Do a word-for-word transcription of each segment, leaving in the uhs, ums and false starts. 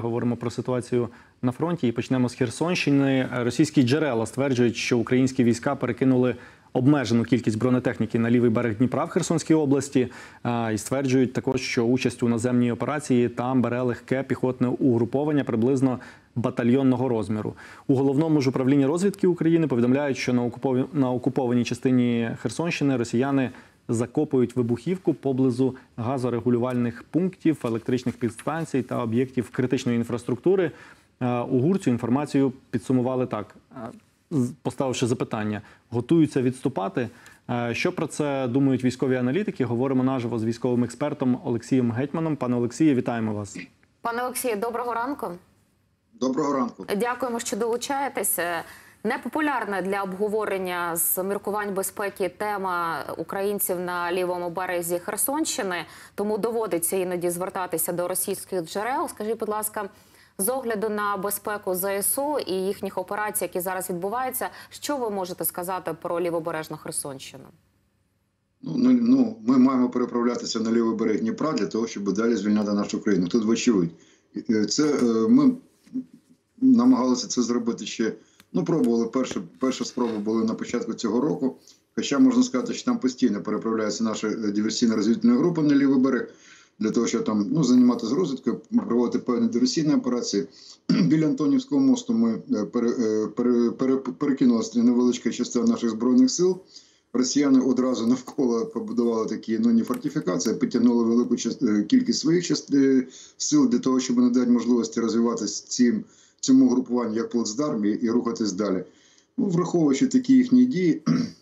говоримо про ситуацію на фронті і почнемо з Херсонщини. Російські джерела стверджують, що українські війська перекинули обмежену кількість бронетехніки на лівий берег Дніпра в Херсонській області. І стверджують також, що участь у наземній операції там бере легке піхотне угруповання приблизно батальйонного розміру. У Головному ж управлінні розвідки України повідомляють, що на окупованій частині Херсонщини росіяни закопують вибухівку поблизу газорегулювальних пунктів, електричних підстанцій та об'єктів критичної інфраструктури. У ГУР цю інформацію підсумували так, поставивши запитання: готуються відступати? Що про це думають військові аналітики? Говоримо наживо з військовим експертом Олексієм Гетьманом. Пане Олексію, вітаємо вас. Пане Олексію, доброго ранку. Доброго ранку. Дякуємо, що долучаєтеся. Непопулярна для обговорення з міркувань безпеки тема українців на лівому березі Херсонщини, тому доводиться іноді звертатися до російських джерел. Скажіть, будь ласка, з огляду на безпеку ЗСУ і їхніх операцій, які зараз відбуваються, що ви можете сказати про лівобережну Херсонщину? Ну, ну, ми маємо переправлятися на лівий берег Дніпра для того, щоб далі звільняти нашу країну. Тут вочевидь. Це ми намагалися це зробити ще. Ну, пробували, перші, перші спроби були на початку цього року, хоча можна сказати, що там постійно переправляється наша диверсійно-розвідувальна група на лівий берег, для того, щоб там, ну, займатися розвідкою, проводити певні диверсійні операції. Біля Антонівського мосту ми пере, пере, пере, перекинулася невеличка частина наших Збройних сил. Росіяни одразу навколо побудували такі, ну, не фортифікації, підтягнули велику кількість своїх сил для того, щоб надати можливості розвиватися цим цьому групуванню як плацдарм і, і рухатись далі. Ну, враховуючи такі їхні дії,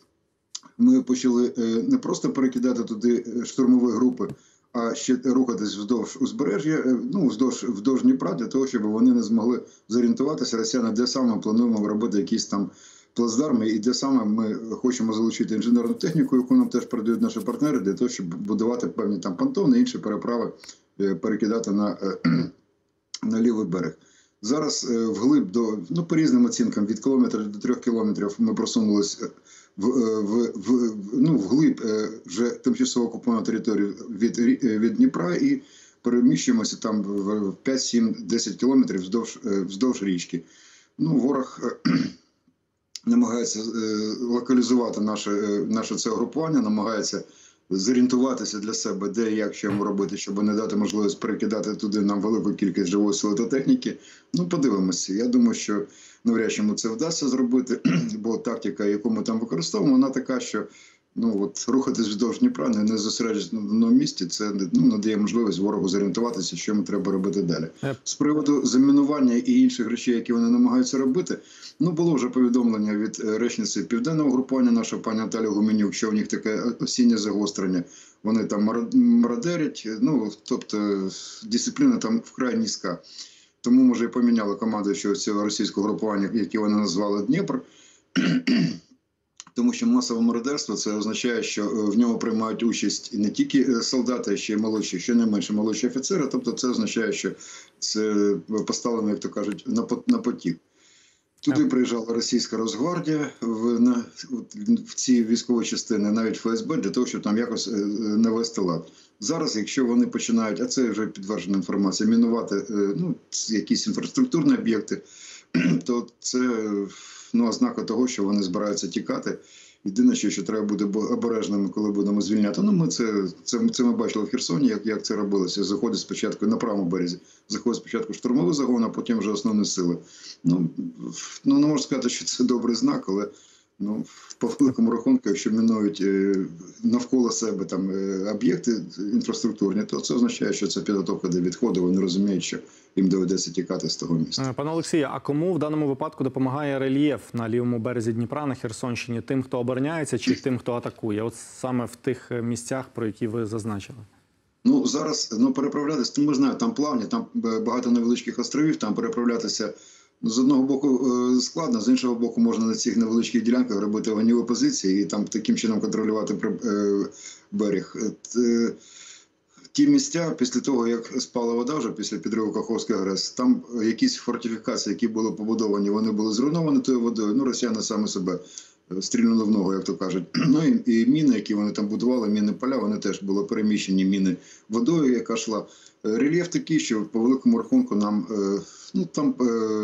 ми почали не просто перекидати туди штурмові групи, а ще рухатись вздовж узбережжя, ну, вздовж, вздовж Дніпра, для того, щоб вони не змогли зорієнтуватися, росіяни, де саме плануємо робити якісь там плацдарми, і де саме ми хочемо залучити інженерну техніку, яку нам теж передають наші партнери, для того, щоб будувати певні там понтони, інші переправи, перекидати на, на лівий берег. Зараз вглиб до, ну, по різним оцінкам, від кілометра до трьох кілометрів ми просунулися в, в, в, ну, вглиб вже тимчасово окупованої території від, від Дніпра і переміщуємося там в п'ять, сім, десять кілометрів вздовж, вздовж річки. Ну, ворог намагається локалізувати наше, наше це групування, намагається зорієнтуватися для себе, де і як що йому робити, щоб не дати можливість перекидати туди нам велику кількість живої сили та техніки. Ну, подивимося. Я думаю, що навряд чи йому це вдасться зробити, бо тактика, яку ми там використовуємо, вона така, що, ну, от, рухатись вздовж Дніпра, не, не зосереджуватися на одному місці, це, ну, надає можливість ворогу зорієнтуватися, що йому треба робити далі. З приводу замінування і інших речей, які вони намагаються робити, ну, було вже повідомлення від речниці Південного групування нашого, пані Наталі Гуменюк, що у них таке осіннє загострення. Вони там мародерять, ну, тобто дисципліна там вкрай низька. Тому, може, і поміняли команду що цього російського групування, яке вони назвали Дніпр. Тому що масове мародерство – це означає, що в ньому приймають участь не тільки солдати, а ще й молодші, ще не менше молодші офіцери. Тобто це означає, що це поставлено, як то кажуть, на потік. Туди приїжджала російська Росгвардія в, на, в ці військові частини, навіть ФСБ, для того, щоб там якось навести лад. Зараз, якщо вони починають, а це вже підтверджена інформація, мінувати, ну, якісь інфраструктурні об'єкти, то це, ну, ознака того, що вони збираються тікати. Єдине, що, що треба бути обережними, коли будемо звільняти. Ну, ми це, це, це ми бачили в Херсоні, як, як це робилося. Заходить спочатку на правому березі, заходить спочатку штурмовий загон, а потім вже основні сили. Ну, ну, не можу сказати, що це добрий знак, але, ну, по великому рахунку, якщо мінують навколо себе там об'єкти інфраструктурні, то це означає, що це підготовка до відходу. Вони розуміють, що їм доведеться тікати з того місця. Пане Олексію, а кому в даному випадку допомагає рельєф на лівому березі Дніпра на Херсонщині? Тим, хто обороняється, чи тим, хто атакує? От саме в тих місцях, про які ви зазначили. Ну, зараз, ну, переправлятися, ми знаємо, там плавні, там багато невеличких островів, там переправлятися з одного боку складно, з іншого боку можна на цих невеличких ділянках робити вогневі позиції і там таким чином контролювати берег. Ті місця, після того, як спала вода вже після підриву Каховської ГРЕС, там якісь фортифікації, які були побудовані, вони були зруйновані тою водою. Ну, росіяни саме себе стрільнули в ногу, як то кажуть. Ну і, і міни, які вони там будували, міни поля, вони теж були переміщені міни водою, яка йшла. Рельєф такий, що по великому рахунку нам, ну там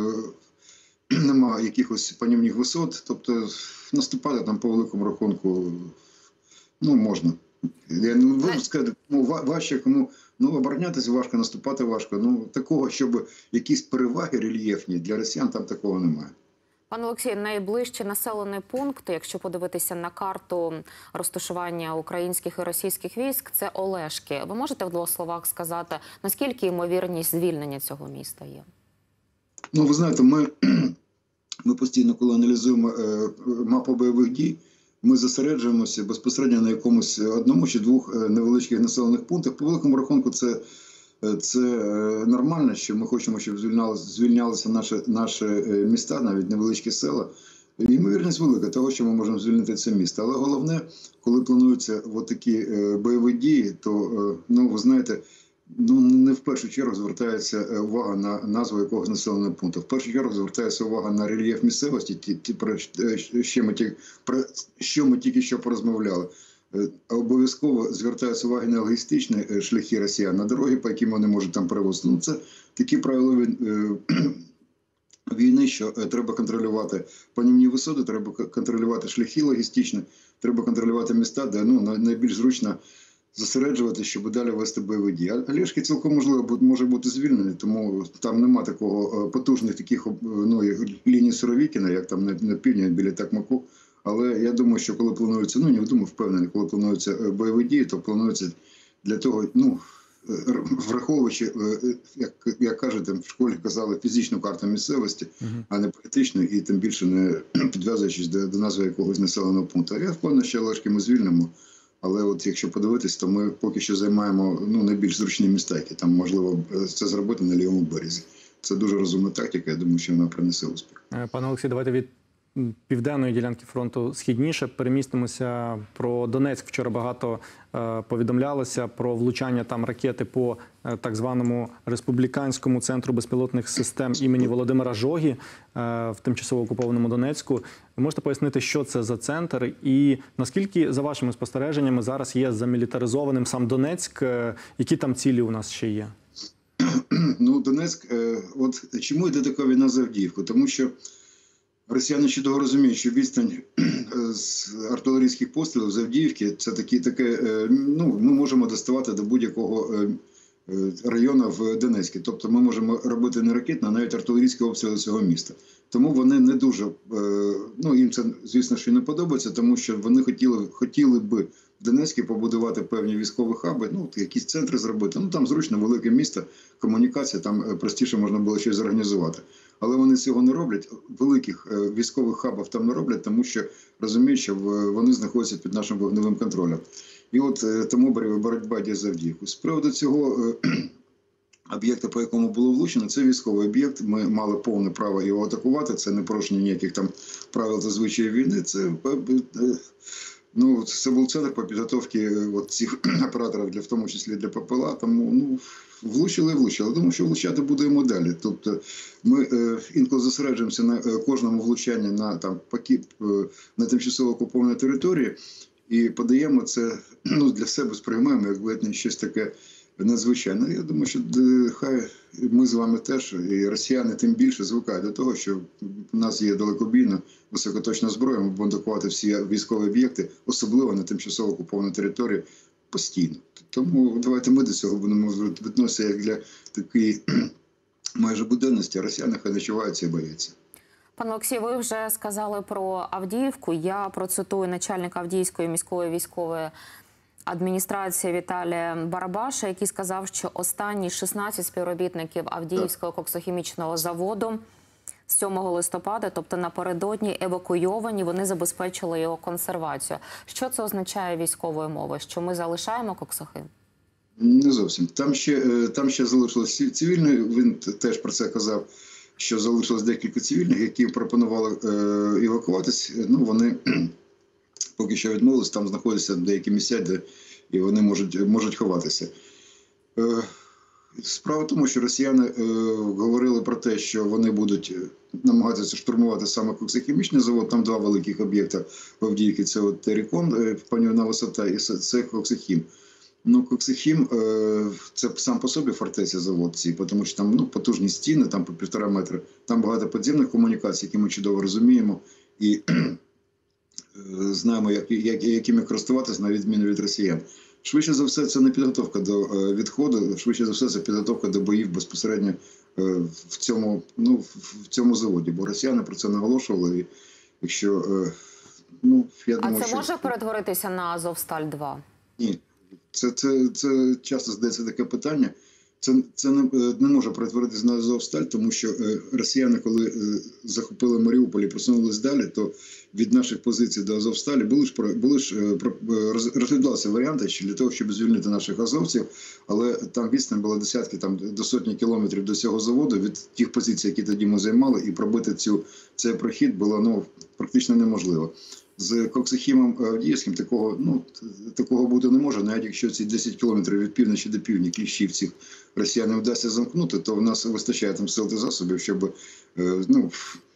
немає якихось панівних висот, тобто наступати там по великому рахунку, ну, можна. Я не можу сказати, кому важче, кому, ну, оборонятися важко, наступати важко. Ну, такого, щоб якісь переваги рельєфні для росіян, там такого немає. Пане Олексій, найближчі населені пункти, якщо подивитися на карту розташування українських і російських військ, це Олешки. Ви можете в двох словах сказати, наскільки ймовірність звільнення цього міста є? Ну, ви знаєте, ми, ми постійно, коли аналізуємо е, мапу бойових дій, ми зосереджуємося безпосередньо на якомусь одному чи двох невеличких населених пунктах. По великому рахунку це, це нормально, що ми хочемо, щоб звільнялися, звільнялися наші, наші міста, навіть невеличкі села. Ймовірність велика того, що ми можемо звільнити це місто. Але головне, коли плануються от такі бойові дії, то, ну, ви знаєте, ну, не в першу чергу звертається увага на назву якогось населеного пункту. В першу чергу звертається увага на рельєф місцевості, ті, ті, про, що ми ті, про що ми тільки що порозмовляли. Обов'язково звертаються увага на логістичні шляхи росіян, на дороги, по яким вони можуть там перевозити. Ну, це такі правила війни, що треба контролювати панівні висоти, треба контролювати шляхи логістичні, треба контролювати міста, де, ну, найбільш зручно зосереджувати, щоб далі вести бойові дії. Олешки цілком можливо може бути звільнені, тому там нема такого потужних таких, ну, ліній Суровікіна, як там на, на півдні біля Такмаку. Але я думаю, що коли планується, ну не думаю, впевнений, коли плануються бойові дії, то планується для того, ну, враховуючи, як, як кажуть, в школі казали, фізичну карту місцевості, uh-huh. а не політичну, і тим більше не підв'язуючись до, до назви якогось населеного пункту. Я впевнений, що Олешки ми звільнимо. Але от якщо подивитись, то ми поки що займаємо, ну, найбільш зручні міста, які там можливо це зробити на лівому березі. Це дуже розумна тактика, я думаю, що вона принесе успіх. Пане Олексій, давайте від південної ділянки фронту східніше перемістимося про Донецьк. Вчора багато е, повідомлялося про влучання там ракети по е, так званому республіканському центру безпілотних систем імені Володимира Жогі е, в тимчасово окупованому Донецьку. Ви можете пояснити, що це за центр і наскільки, за вашими спостереженнями, зараз є замілітаризованим сам Донецьк? Е, які там цілі у нас ще є? Ну, Донецьк, е, от чому йде така війна за Авдіївку? Тому що росіяни чудово розуміють, що відстань з артилерійських пострілів з Авдіївки – це такі, таке, ну, ми можемо доставати до будь-якого району в Донецьку. Тобто ми можемо робити не ракетні, а навіть артилерійські обстріли цього міста. Тому вони не дуже, ну, їм це, звісно, що не подобається, тому що вони хотіли, хотіли би в Донецьку побудувати певні військові хаби, ну, якісь центри зробити. Ну, там зручно, велике місто, комунікація, там простіше можна було щось зорганізувати. Але вони цього не роблять, великих військових хабів там не роблять, тому що розуміють, що вони знаходяться під нашим вогневим контролем. І от тому боротьба йде за Авдіївку. З приводу цього об'єкта, по якому було влучено, це військовий об'єкт. Ми мали повне право його атакувати, це не порушення ніяких там правил та звичаїв війни. Це, ну, це був центр по підготовці от цих операторів, для, в тому числі для ППЛА, тому, ну, влучили і влучили. Думаю, що влучати будемо далі. Тобто ми е, інколи зосереджуємося на е, кожному влучанні на, там, пакет, е, на тимчасово окупованій території і подаємо це, ну, для себе, сприймаємо, як щось таке надзвичайне. Я думаю, що е, хай ми з вами теж, і росіяни тим більше звикають до того, що в нас є далекобійна високоточна зброя, ми будемо атакувати всі військові об'єкти, особливо на тимчасово окупованій території, постійно. Тому давайте ми до цього будемо відноситися як для такої майже буденності, а росіяни хай начуваються і бояться. Пане Олексій, ви вже сказали про Авдіївку. Я процитую начальника Авдіївської міської військової адміністрації Віталія Барабаша, який сказав, що останні шістнадцять співробітників Авдіївського коксохімічного заводу з сьомого листопада, тобто напередодні, евакуйовані, вони забезпечили його консервацію. Що це означає військовою мовою? Що ми залишаємо коксохим? Не зовсім. Там ще, там ще залишилось цивільне, він теж про це казав, що залишилось декілька цивільних, які пропонували е, евакуватись. Ну, вони поки що відмовились, там знаходяться деякі місця, де і вони можуть, можуть ховатися. Е, Справа в тому, що росіяни е, говорили про те, що вони будуть намагатися штурмувати саме коксохімічний завод. Там два великих об'єкти в Авдіївці. Це от Терекон, панівна висота, і це Коксохім. Ну, Коксохім – це сам по собі фортеця завод ці, тому що там ну, потужні стіни, там по півтора метра, там багато підземних комунікацій, які ми чудово розуміємо і знаємо, як, як, якими користуватися, на відміну від росіян. Швидше за все, це не підготовка до відходу, швидше за все, це підготовка до боїв безпосередньо в цьому, ну, в цьому заводі, бо росіяни про це наголошували. І якщо, ну, я думаю, а це що... може перетворитися на Азовсталь два? Ні. Це, це, це часто здається таке питання. Це, це не, не може перетворитися на Азовсталь, тому що е, росіяни, коли е, захопили Маріуполь і просунулись далі, то від наших позицій до Азовсталі були ж, були ж е, роз, розглядалися варіанти для того, щоб звільнити наших азовців, але там відстань була десятки, там, до сотні кілометрів до цього заводу від тих позицій, які тоді ми займали, і пробити цю, цей прохід було ну, практично неможливо. З Коксохімом Авдіївським такого, ну, такого бути не може, навіть якщо ці десять кілометрів від півночі до півдні кліщів цих росіян не вдасться замкнути, то в нас вистачає там сил та засобів, щоб ну,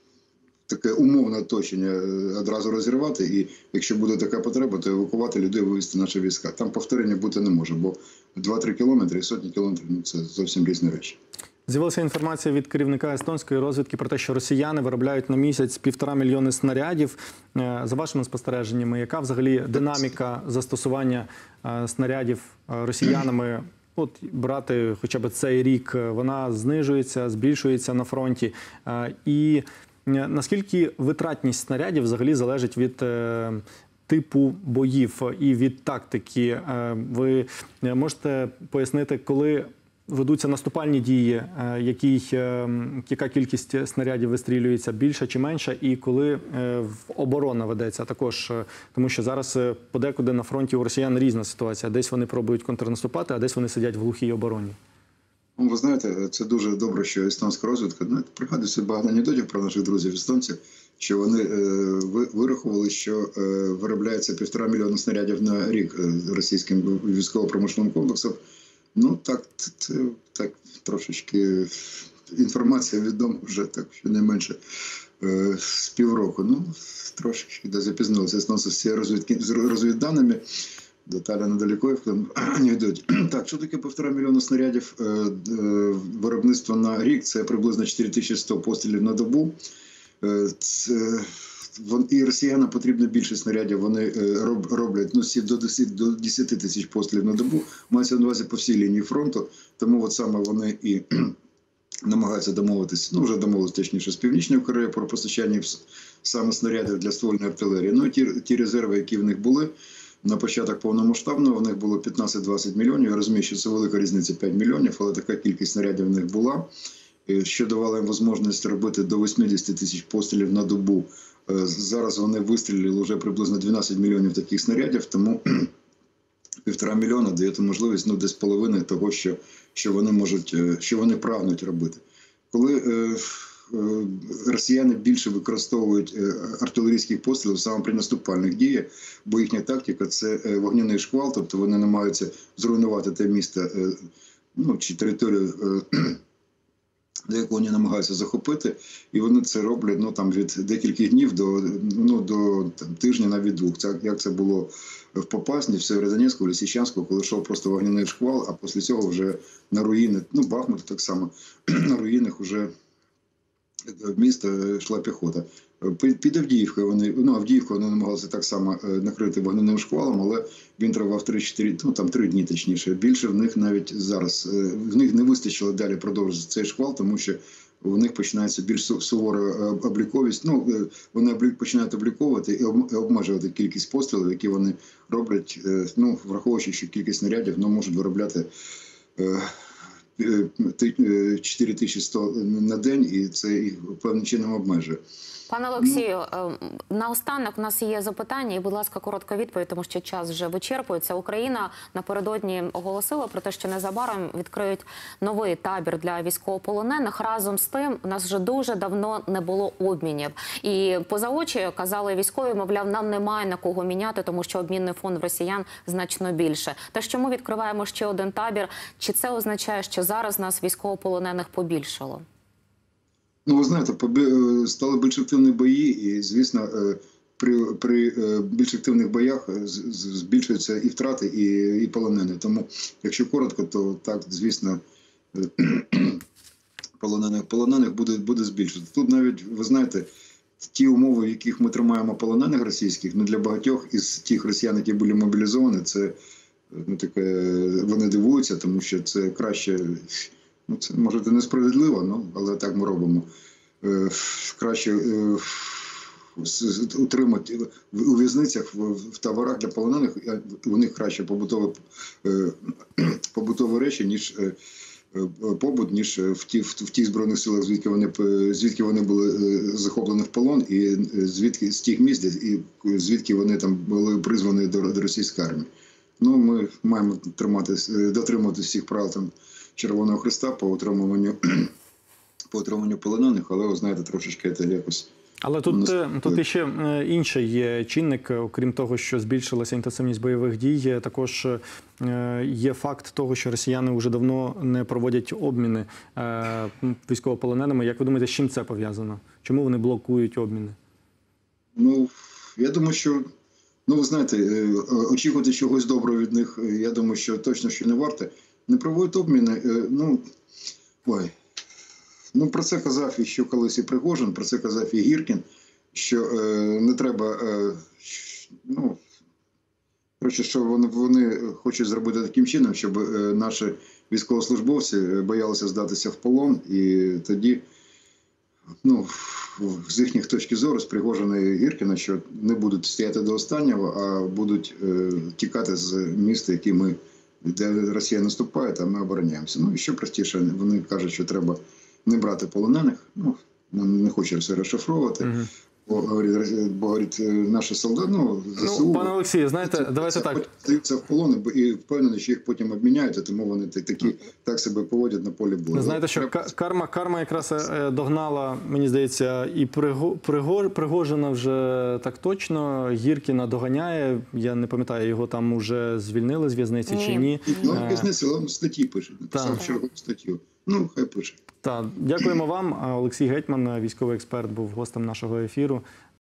таке умовне оточення одразу розірвати, і якщо буде така потреба, то евакувати людей, вивезти наші війська. Там повторення бути не може, бо два-три кілометри і сотні кілометрів ну, – це зовсім різні речі. З'явилася інформація від керівника естонської розвідки про те, що росіяни виробляють на місяць півтора мільйони снарядів. За вашими спостереженнями, яка взагалі динаміка застосування снарядів росіянами? От брати хоча б цей рік, вона знижується, збільшується на фронті. І наскільки витратність снарядів взагалі залежить від типу боїв і від тактики? Ви можете пояснити, коли ведуться наступальні дії, який, яка кількість снарядів вистрілюється, більша чи менша, і коли оборона ведеться також, тому що зараз подекуди на фронті у росіян різна ситуація. Десь вони пробують контрнаступати, а десь вони сидять в глухій обороні. Ви знаєте, це дуже добре, що естонська розвідка, ну, пригадується багато анекдотів про наших друзів естонців, що вони е, вирахували, що е, виробляється півтора мільйона снарядів на рік російським військово-промисловим комплексом. Ну, так, це, так, трошечки інформація відома вже, так, що не менше е, з півроку. Ну, трошечки да, запізнилися естонці з цією розвідданими. Деталі недалеко не йдуть. Так, що таке півтора мільйона снарядів е, е, виробництва на рік? Це приблизно чотири тисячі сто пострілів на добу. Е, це, і росіянам потрібно більше снарядів, вони роблять ну, до десяти тисяч пострілів на добу, мається на увазі по всій лінії фронту, тому от саме вони і намагаються домовитися, ну вже домовилися точніше з Північною Кореєю про постачання саме снарядів для ствольної артилерії. Ну і ті, ті резерви, які в них були на початок повномасштабного, в них було п'ятнадцять-двадцять мільйонів, я розумію, що це велика різниця п'ять мільйонів, але така кількість снарядів в них була, що давало їм можливість робити до вісімдесят тисяч пострілів на добу. Зараз вони вистрілили вже приблизно дванадцять мільйонів таких снарядів, тому півтора мільйона дає можливість ну, десь половини того, що, що вони можуть, що вони прагнуть робити. Коли е, е, росіяни більше використовують артилерійських пострілів саме при наступальних діях, бо їхня тактика – це вогняний шквал, тобто вони намагаються зруйнувати те місто е, ну, чи територію, е, до якого вони намагаються захопити, і вони це роблять ну, там, від декількох днів до, ну, до там, тижня, навіть двох. Це, як це було в Попасні, в Сєвєродонецьку, в Лисичанську, коли йшов просто вогняний шквал, а після цього вже на руїни, ну, Бахмут так само, на руїнах вже в місто йшла піхота. Під Авдіївкою вони, ну, Авдіївку вони намагалися так само накрити вогняним шквалом, але він тривав три-чотири, ну, там три дні точніше. Більше в них навіть зараз, в них не вистачило далі продовжити цей шквал, тому що у них починається більш сувора обліковість. Ну, вони починають обліковувати і обмежувати кількість пострілів, які вони роблять, ну, враховуючи, що кількість снарядів ну, можуть виробляти чотири тисячі сто на день, і це їх певним чином обмежує. Пане Олексію, наостанок у нас є запитання, і, будь ласка, коротка відповідь, тому що час вже вичерпується. Україна напередодні оголосила про те, що незабаром відкриють новий табір для військовополонених. Разом з тим, у нас вже дуже давно не було обмінів. І поза очі казали військові, мовляв, нам немає на кого міняти, тому що обмінний фонд в росіян значно більше. Те, що ми відкриваємо ще один табір, чи це означає, що зараз нас військовополонених побільшало? Ну, ви знаєте, побі- стали більш активні бої, і, звісно, е, при, при е, більш активних боях з- з- збільшуються і втрати, і, і полонені. Тому, якщо коротко, то так, звісно, е, полонених, полонених буде, буде збільшувати. Тут навіть, ви знаєте, ті умови, в яких ми тримаємо полонених російських, ну, для багатьох із тих росіян, які були мобілізовані, це, ну, таке, вони дивуються, тому що це краще, ну, це може це несправедливо, ну, але так ми робимо. Е, краще е, с- утримати в- у в'язницях, в, в таборах для полонених, е, у них краще побутові, е, побутові речі, ніж е, е, побут, ніж в ті, в, в тих збройних силах, звідки вони п- звідки вони були е, захоплені в полон, і е, звідки з тих місць, і звідки вони там були призвані до, до російської армії. Ну, ми маємо тримати, дотримуватися всіх правил там Червоного Хреста по утримуванню по отриманню полонених, але, ви знаєте, трошечки це якось... Але тут, Ну, е, тут іще е, інший є чинник, е, окрім того, що збільшилася інтенсивність бойових дій, є також е, є факт того, що росіяни вже давно не проводять обміни е, військовополоненими. Як ви думаєте, з чим це пов'язано? Чому вони блокують обміни? Ну, я думаю, що, ну, ви знаєте, е, очікувати чогось доброго від них, е, я думаю, що точно що не варто. Не проводять обміни, е, ну, ой, ну, про це казав і що колись і Пригожин, про це казав і Гіркін, що е, не треба, е, щ- ну, коротше, що вони, вони хочуть зробити таким чином, щоб е, наші військовослужбовці боялися здатися в полон, і тоді, ну, з їхніх точки зору, з Пригожина і Гіркіна, що не будуть стояти до останнього, а будуть е, тікати з міста, які ми, де Росія наступає, а ми обороняємося. Ну, і ще простіше, вони кажуть, що треба не брати полонених, ну, не хочу все розшифровувати, Мгм. бо, говорить, бо, говорить, наші солдати, ну, ЗСУ... Ну, пане Олексію, знаєте, давайте так. Здаються в полон і впевнені, що їх потім обміняють, а тому вони такі, так себе поводять на полі бою. Знаєте, що Треба- ка- карма, карма якраз е, догнала, мені здається, і Приго- Приго- Пригожина вже так точно, Гіркіна доганяє, я не пам'ятаю, його там уже звільнили з в'язниці чи Ні. ні. Ну, Е, пізниці, але статті пише, написав Так. чергову статтю. Ну, хай пише. Так, дякуємо вам. А Олексій Гетьман, військовий експерт, був гостем нашого ефіру.